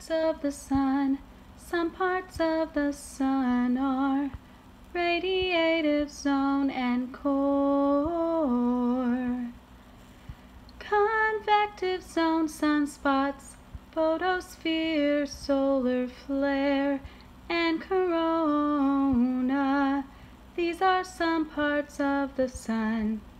parts of the sun. Some parts of the sun are radiative zone and core. Convective zone, sunspots, photosphere, solar flare, and corona. These are some parts of the sun.